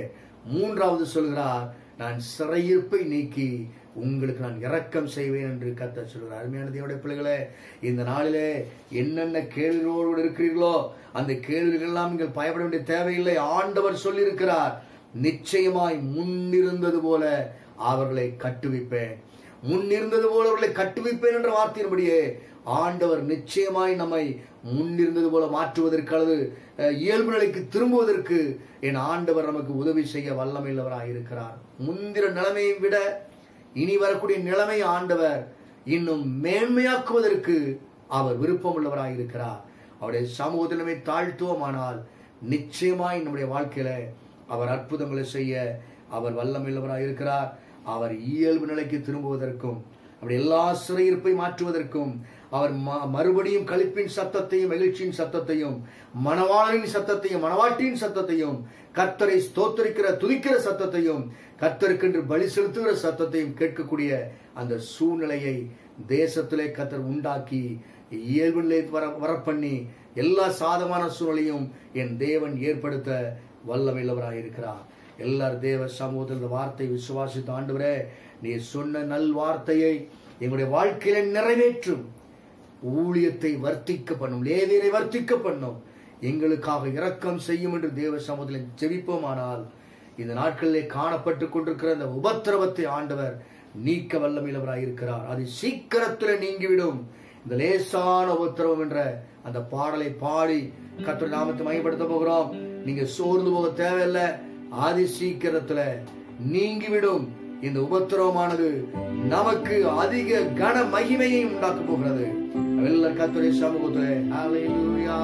மூன்றாவது சொல்கிறார், நான் சிறையிருப்பை நீக்கி உங்களுக்கு நான் இரக்கம் செய்வேன் என்று கர்த்தர் சொல்கிறார். அருமையான தேவனுடைய பிள்ளைகளே, இந்த நாளிலே என்னென்ன கேள்விகளோடு இருக்கிறீர்களோ அந்த கேள்விகள் எல்லாம் நீங்கள் பயப்பட வேண்டிய தேவையில்லை. ஆண்டவர் சொல்லியிருக்கிறார், நிச்சயமாய் முன்னிருந்தது போல அவர்களை கட்டுவிப்பேன். முன்னிருந்தது போல அவர்களை கட்டுவிப்பேன் என்ற வார்த்தையின்படியே ஆண்டவர் நிச்சயமாய் நம்மை முன்னிருந்தது போல மாற்றுவதற்கு அல்லது இயல்பு நிலைக்கு திரும்புவதற்கு என் ஆண்டவர் நமக்கு உதவி செய்ய வல்லமையுள்ளவராக இருக்கிறார். முந்திர நிலைமையை விட இனி வரக்கூடிய நிலைமை ஆண்டவர் இன்னும் மேன்மையாக்குவதற்கு அவர் விருப்பம் உள்ளவராக இருக்கிறார். அவருடைய சமூகத்தில் நம்மை தாழ்த்துவோமானால் நிச்சயமாய் நம்முடைய வாழ்க்கையில அவர் அற்புதங்களை செய்ய அவர் வல்லமையுள்ளவராக இருக்கிறார். அவர் இயல்பு நிலைக்கு திரும்புவதற்கும் அப்படி எல்லா சிறையிருப்பை மாற்றுவதற்கும் அவர் மறுபடியும் களிப்பின் சத்தத்தையும் மகிழ்ச்சியின் சத்தத்தையும் மணவாளனின் சத்தத்தையும் மணவாட்டியின் சத்தத்தையும் கர்த்தரை ஸ்தோத்திரிக்கிற துதிக்கிற சத்தத்தையும் கர்த்தருக்கென்று பலி செலுத்துகிற சத்தத்தையும் கேட்கக்கூடிய அந்த சூழ்நிலையை தேசத்திலே கர்த்தர் உண்டாக்கி இயல்பு நிலை வர வரப்பண்ணி எல்லா சாதமான சூழ்நிலையும் என் தேவன் ஏற்படுத்த வல்லமையுள்ளவராக இருக்கிறார். எல்லாரும் தேவ சமூகத்தில் இந்த வார்த்தை விசுவாசித்த ஆண்டவரே, நீ சொன்ன நல் வார்த்தையை எங்களுடைய வாழ்க்கையில நிறைவேற்றும். ஊழியத்தை வர்த்திக்க பண்ணும், லேவியரை வர்த்திக்க பண்ணும், எங்களுக்காக இரக்கம் செய்யும் என்று தேவ சமூகத்தில் ஜெபிப்போமானால் இந்த நாட்களிலே காணப்பட்டு கொண்டிருக்கிற அந்த உபத்திரவத்தை ஆண்டவர் நீக்க வல்லமையுள்ளவராக இருக்கிறார். அது சீக்கிரத்தில் நீங்கிவிடும். இந்த லேசான உபத்திரவம் என்ற அந்த பாடலை பாடி கர்த்தருடைய நாமத்தை மகிமைப்படுத்த போகிறோம். நீங்க சோர்ந்து போக தேவையில்லை, ஆதி சீக்கிரத்துல நீங்கிவிடும். இந்த உபத்திரவமானது நமக்கு அதிக கன மகிமையை உண்டாக்க போகிறது. எல்லாரும் கர்த்தருடைய சமூகத்திலே ஹல்லேலூயா.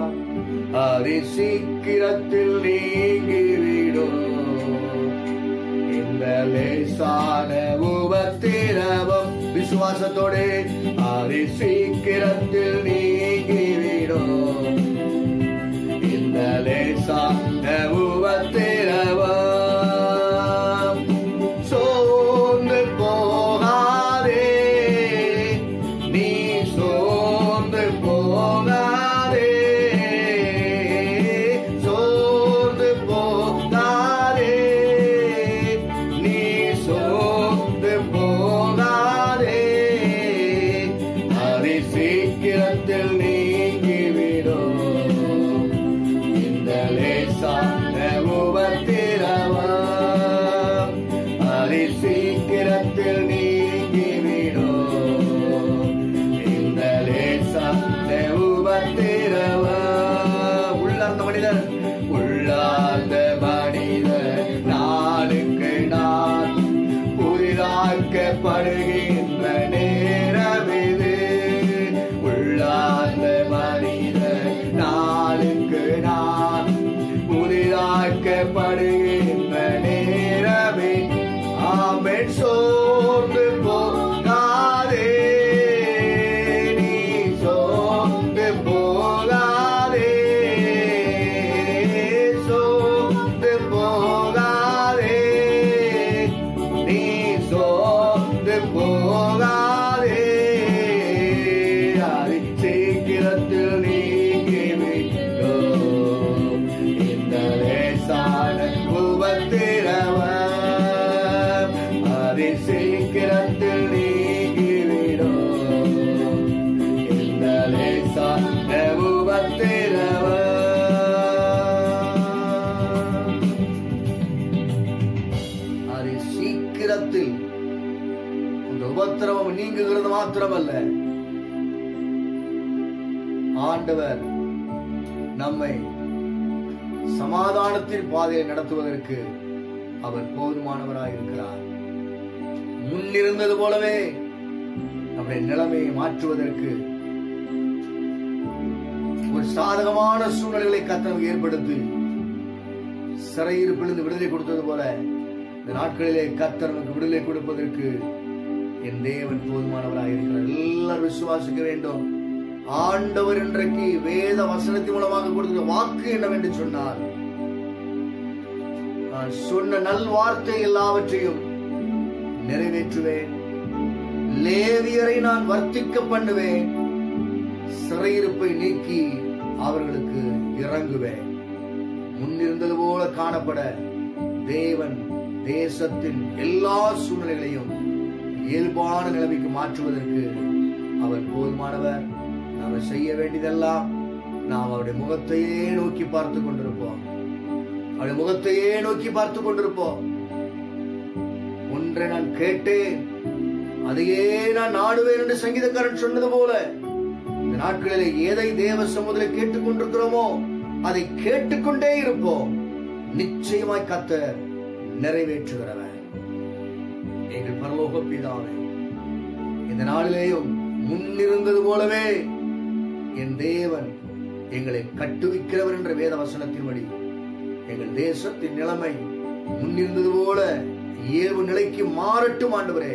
ஆதி சீக்கிரத்தில் நீங்கிவிடும் இந்த லேசான உபத்திரவம். விசுவாசத்தோடு ஆதி சீக்கிரத்தில் நீங்கிவிடும் இந்த லேசான உபத்திரவம். சோர்ந்து போகாதே, நீ சோர்ந்து போகாதே, சோர்ந்து போகாதே, நீ சோர்ந்து போகாதே. அதி சீக்கிரத்தில் நீங்கிவிடும் இந்த லேசான உபத்திரவம். அதி சீக்கிரத்தில் நீங்கிவிடும் இந்த லேசான உபத்திரவம். உள்ளார்ந்த மனிதர் உள்ளார்ந்த மனிதர் நாளுக்கு நாள் புதிதாக்கப்படுகின்ற நேரம் இது. உள்ளார்ந்த மனிதர் நாளுக்கு நாள் புதிதாக்கப்படுகின்ற நேரமே. ஆமென். சோர்ந்து போகாதே, நீ சோர்ந்து போகாதே, சோர்ந்து போகாதே, நீ சோர்ந்து போகாதே. அதி சீக்கிரத்தில் நீங்கிவிடும் இந்த லேசான உபத்திரவம். அதி சீக்கிரத்தில் நீங்கிவிடும் இந்த லேசான உபத்திரவம். அதி சீக்கிரத்தில் இந்த உபத்திரவம் நீங்குகிறது மாத்திரமல்ல, ஆண்டவர் நம்மை சமாதானத்தின் பாதையை நடத்துவதற்கு அவர் போதுமானவராய் இருக்கிறார். முன்னிருந்தது போலவே நம்முடைய நிலைமையை மாற்றுவதற்கு ஒரு சாதகமான சூழ்நிலைகளை கர்த்தர் ஏற்படுத்தி சிறையிருப்பிலிருந்து விடுதலை கொடுத்தது போல இந்த நாட்களிலே கர்த்தர் நமக்கு விடுதலை கொடுப்பதற்கு என் தேவன் போதுமானவராக இருக்கிறார். எல்லாரும் விசுவாசிக்க வேண்டும். ஆண்டவர் இன்றைக்கு வேத வசனத்தின் மூலமாக கொடுத்த வாக்கு என்னவென்று சொன்னார், நான் சொன்ன நல் வார்த்தை எல்லாவற்றையும் நிறைவேற்றுவேன், லேவியரை நான் வர்த்திக்க பண்ணுவேன், சிறையிருப்பை நீக்கி அவர்களுக்கு இறங்குவேன். முன்னிருந்தது போல காணப்பட தேவன் தேசத்தின் எல்லா சூழ்நிலைகளையும் இயல்பான நிலைமைக்கு மாற்றுவதற்கு அவர் போதுமானவர். நாம செய்ய வேண்டியதெல்லாம் நாம் அவருடைய முகத்தையே நோக்கி பார்த்து கொண்டிருப்போம். அவருடைய முகத்தையே நோக்கி பார்த்து கொண்டிருப்போம். ஒன்றை நான் கேட்டேன், அதையே நான் நாடுவேன் என்று சங்கீதக்காரன் சொன்னது போல, இந்த நாட்களில் எதை தேவ சமூகத்தில் கேட்டுக் கொண்டிருக்கிறோமோ அதை கேட்டுக்கொண்டே இருப்போம். நிச்சயமாய் கர்த்தர் நிறைவேற்றுகிறவர். எங்கள் பரலோக பிதாவே, இந்த நாளிலேயும் முன்னிருந்தது போலவே என் தேவன் எங்களை கட்டுவிக்கிறவர் என்ற வேத வசனத்தின்படி எங்கள் தேசத்தின் நிலைமை முன்னிருந்தது போல இயல்பு நிலைக்கு மாறட்டும் ஆண்டவரே.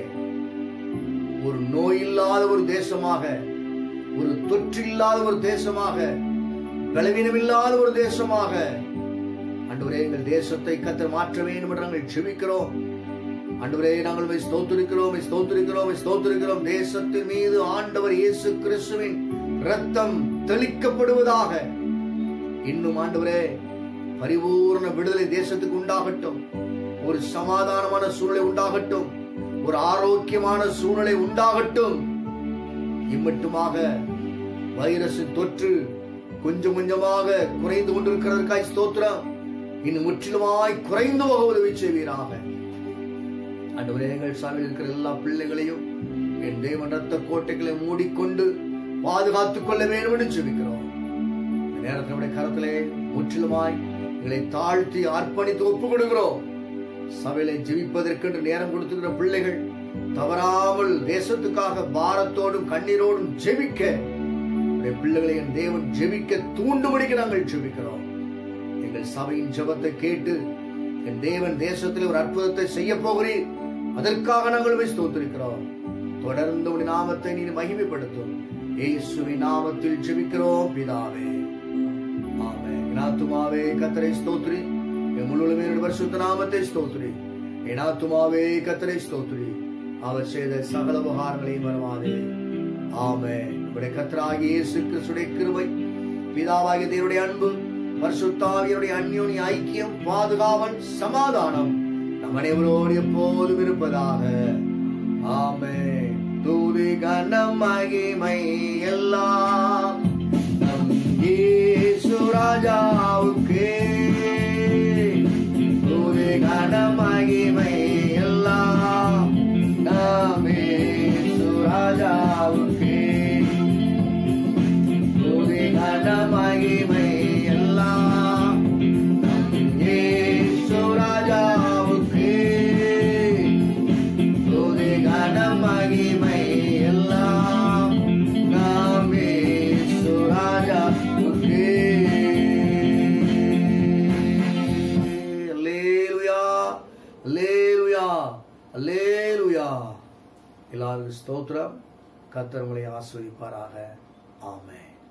ஒரு நோய் இல்லாத ஒரு தேசமாக, ஒரு தொற்று இல்லாத ஒரு தேசமாக, பலவீனம் இல்லாத ஒரு தேசமாக ஆண்டவரே எங்கள் தேசத்தை கர்த்தர் மாற்ற வேண்டும் என்று நாங்கள் ஜெபிக்கிறோம். ஆண்டவரே நாங்கள் ஸ்தோத்திரிக்கிறோம், ஸ்தோத்திரிக்கிறோம், ஸ்தோத்திரிக்கிறோம். தேசத்தின் மீது ஆண்டவர் இயேசு கிறிஸ்துவின் இரத்தம் தெளிக்கப்படுவதாக. இன்னும் ஆண்டவரே பரிபூர்ண விடுதலை தேசத்துக்கு உண்டாகட்டும். ஒரு சமாதானமான சூழ்நிலை உண்டாகட்டும். ஒரு ஆரோக்கியமான சூழ்நிலை உண்டாகட்டும். இம்மட்டுமாக வைரஸின் தொற்று கொஞ்சம் கொஞ்சமாக குறைந்து கொண்டிருக்கிறதற்காய் ஸ்தோத்திரம். இன்னும் முற்றிலுமாய் குறைந்து போக உதவி செய்வீராக. ஆண்டவரே எங்கள் சாமியில் இருக்கிற எல்லா பிள்ளைகளையும் என் தேவன் ரத்த கோட்டைகளை மூடிக்கொண்டு பாதுகாத்துக் கொள்ள வேண்டும் என்று ஜெபிக்கிறோம். நேரத்தினுடைய கரத்திலே முற்றிலுமாய் எங்களை தாழ்த்தி அர்ப்பணித்து ஒப்புக் கொடுக்கிறோம். சபையிலே ஜெபிப்பதற்கென்று நேரம் கொடுத்துக்கிற பிள்ளைகள் தவறாமல் தேசத்துக்காக பாரத்தோடும் கண்ணீரோடும் ஜெபிக்க பிள்ளைகளை என் தேவன் ஜெபிக்க தூண்டுபடிக்கு நாங்கள் ஜெபிக்கிறோம். எங்கள் சபையின் ஜெபத்தை கேட்டு என் தேவன் தேசத்தில் ஒரு அற்புதத்தை செய்ய போகிறீர். அதற்காக நாங்கள் ஸ்தோத்திரிக்கிறோம். தொடர்ந்து உடைய நாமத்தை நீ மகிமைப்படுத்தும். இயேசுவின் நாமத்தில் ஜெபிக்கிறோம் பிதாவே, ஆமென். என் ஆத்துமாவே கர்த்தரை ஸ்தோத்திரி, என் முழுமே பரிசுத்த நாமத்தை ஸ்தோத்திரி. என் ஆத்துமாவே கர்த்தரை ஸ்தோத்திரி, அவர் செய்த சகல உபகாரங்களையும் மறவாதே. ஆமென். நம்முடைய கர்த்தராகிய இயேசு கிறிஸ்துவின் கிருபை, பிதாவாகிய தேவனுடைய அன்பு, பரிசுத்த ஆவியானுடைய அந்யோன்ய ஐக்கியம், பாதுகாவல், சமாதானம் நம் அனைவரோடு எப்போதும் இருப்பதாக. ஆமென். துதி கனம் மகிமை எல்லாம் நம் இயேசு ராஜாவுக்கே. துதி கனம் மகிமை எல்லாம் நம் இயேசு ராஜாவுக்கே. துதி கனம் மகிமை எல்லாம் நம் இயேசு ராஜாவுக்கே. துதி கனம் மகிமை எல்லாம் நம் இயேசு ராஜாவுக்கே. அல்லேலூயா, அல்லேலூயா, அல்லேலூயா. எல்லாருக்கும் ஸ்தோத்திரம். கர்த்தர் உங்களை ஆசீர்வதிப்பாராக. ஆமென்.